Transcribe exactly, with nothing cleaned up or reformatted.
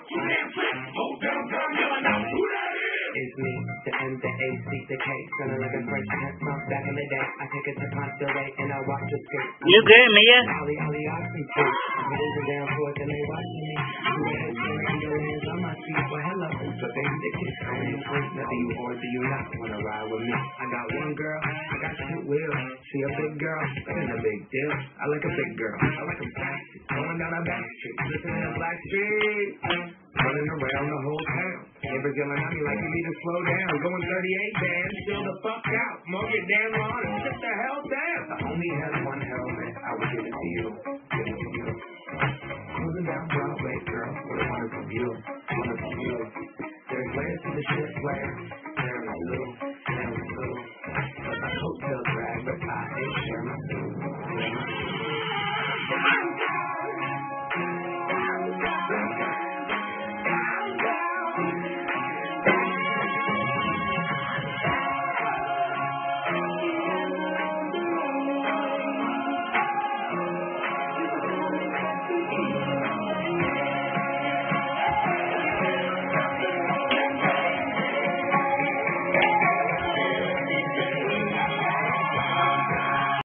too damn fast. Whole downtown yelling out, who that is? It's me, the M, the A, C, the K. Feeling like a French cat from back in the day. I take it to Constellate and I watch the skate. You good, Mia? Ollie, Ollie, Oxy, too. I'm moving down forth and they watching me. You ain't staring your hands on my feet. Well, hello, but baby, the kids are in front. Now, do you or do you not want to ride with me? I got one girl, I got two wheels. She a big girl, that ain't a big deal. I like a big girl, I like a sassy. Going down a back street, listening to Black Street. Running around the whole town. Neighbors yelling at me like you need to slow down. Going thirty-eight, man, chill the fuck out. Mow your damn lawn and sit the hell down. I only had one helmet, I would give it to you. Give it to you. Cruising down Broadway, girl, with a wonderful view. Wonderful view. There's layers to the shit player.